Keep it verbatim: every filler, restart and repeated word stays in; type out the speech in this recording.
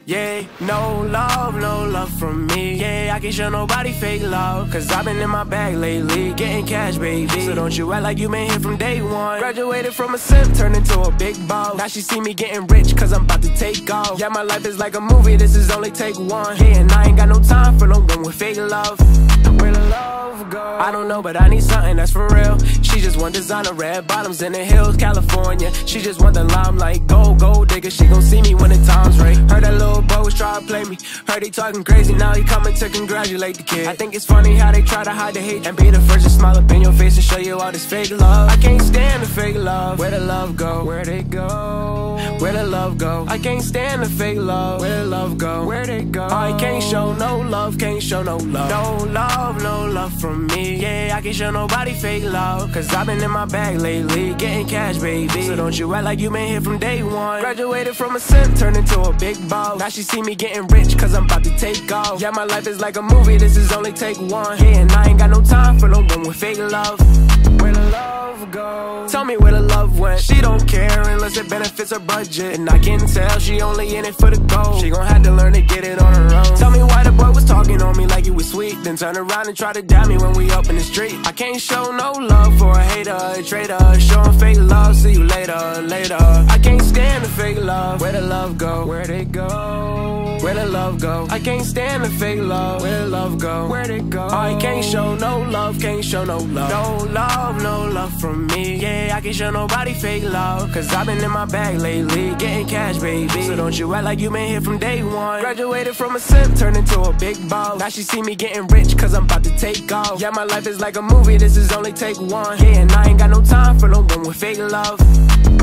Yeah, no love, no love from me. Yeah, I can't show nobody fake love, cause I've been in my bag lately, getting cash, baby. So don't you act like you been here from day one. Graduated from a simp, turned into a big boss. Now she see me getting rich, cause I'm about to take off. Yeah, my life is like a movie, this is only take one. Yeah, and I ain't got no time for no one with fake love. Where the love go? I don't know, but I need something that's for real. She just want designer, red bottoms in the hills, California. She just want the limelight, gold, gold digger. She gon' see me when the time's right. Heard that little boy was try to play me. Heard he talking crazy, now he coming to congratulate the kid. I think it's funny how they try to hide the hate and be the first to smile up in your face and show you all this fake love. I can't stand the fake love. Where the love go? Where they go? Where the love go? I can't stand the fake love. Where the love go? Where they go? I can't show no love, can't show no love. No love, no love from me. Yeah, I can't show nobody fake love, cause I've been in my bag lately, getting cash, baby. So don't you act like you been here from day one. Graduated from a simp, turned into a big boss. Now she see me getting rich, cause I'm about to take off. Yeah, my life is like a movie, this is only take one. Yeah, and I ain't got no time for no one with fake love. Where the love go? Tell me where the love went. She don't care unless it benefits her budget, and I can tell she only in it for the gold. She gon' have to learn to get it on her own. Tell me why the boy was talking on me like he was sweet, then turn around and try to doubt me when we up in the street. I can't show no love for a hater, a traitor. Showing fake love, see you later, later. I can't stand the fake love. Where the love go? Where they go? Where the love go? I can't stand the fake love. Where the love go? Where they go? I can't show no love, can't show no love. No love, no love from me. Yeah, I can't show nobody fake love, cause I've been in my bag lately, getting cash, baby. So don't you act like you been here from day one. Graduated from a simp, turned into a big boss. Now she see me getting rich, cause I'm about to take off. Yeah, my life is like a movie, this is only take one. Yeah, and I ain't got no time for no one with fake love.